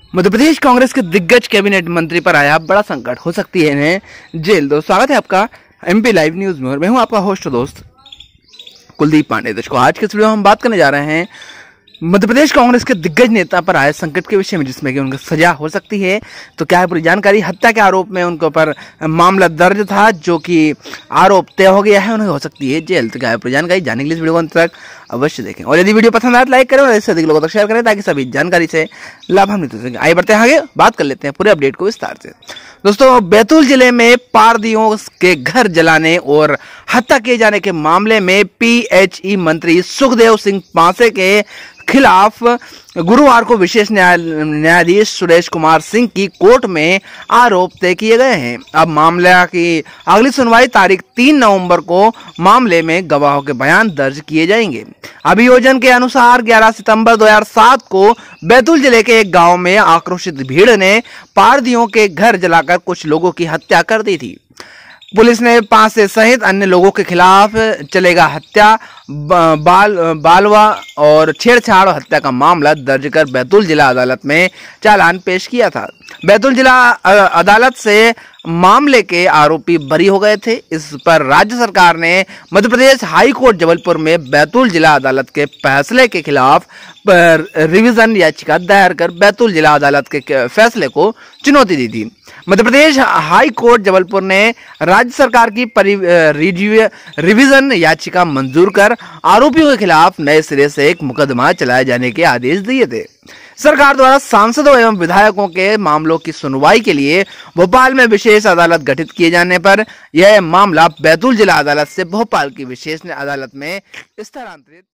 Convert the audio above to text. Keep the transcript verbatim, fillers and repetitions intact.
मध्य प्रदेश कांग्रेस के दिग्गज कैबिनेट मंत्री पर आया बड़ा संकट, हो सकती है इन्हें जेल। दोस्तों स्वागत है आपका एमपी लाइव न्यूज में और मैं हूं आपका होस्ट दोस्त कुलदीप पांडे। दोस्तों आज के इस वीडियो में हम बात करने जा रहे हैं मध्य प्रदेश कांग्रेस के दिग्गज नेता पर आए संकट के विषय में, जिसमें कि उनको सजा हो सकती है। तो क्या है पूरी जानकारी। हत्या के आरोप में उनके ऊपर मामला दर्ज था, जो कि आरोप तय हो गया है, उन्हें हो सकती है जेल। तो क्या है पूरी जानकारी, जानने के लिए इस वीडियो को अंत तक अवश्य देखें और यदि वीडियो पसंद आए तो लाइक करें और इससे अधिक लोगों तक शेयर करें ताकि सभी जानकारी से लाभान्वित हो सके। आइए बढ़ते हैं आगे, बात कर लेते हैं पूरे अपडेट को विस्तार से। दोस्तों बैतूल जिले में पारदियों के घर जलाने और हत्या किए जाने के मामले में पीएचई मंत्री सुखदेव सिंह पांसे के खिलाफ गुरुवार को विशेष न्यायाधीश सुरेश कुमार सिंह की कोर्ट में आरोप तय किए गए हैं। अब मामले की अगली सुनवाई तारीख तीन नवंबर को मामले में गवाहों के बयान दर्ज किए जाएंगे। अभियोजन के अनुसार ग्यारह सितंबर दो हज़ार सात को बैतूल जिले के एक गांव में आक्रोशित भीड़ ने पारदियों के घर जलाकर कुछ लोगों की हत्या कर दी थी। पुलिस ने पांसे सहित अन्य लोगों के खिलाफ चलेगा हत्या, बाल बालवा और छेड़छाड़ और हत्या का मामला दर्ज कर बैतूल जिला अदालत में चालान पेश किया था। बैतूल जिला अदालत से मामले के आरोपी बरी हो गए थे। इस पर राज्य सरकार ने मध्य प्रदेश हाई कोर्ट जबलपुर में बैतूल जिला अदालत के फैसले के खिलाफ रिवीजन याचिका दायर कर बैतूल जिला अदालत के फैसले को चुनौती दी थी। मध्य प्रदेश हाई कोर्ट जबलपुर ने राज्य सरकार की रिवीजन याचिका मंजूर कर आरोपियों के खिलाफ नए सिरे से एक मुकदमा चलाए जाने के आदेश दिए थे। सरकार द्वारा सांसदों एवं विधायकों के मामलों की सुनवाई के लिए भोपाल में विशेष अदालत गठित किए जाने पर यह मामला बैतूल जिला अदालत से भोपाल की विशेष अदालत में स्थानांतरित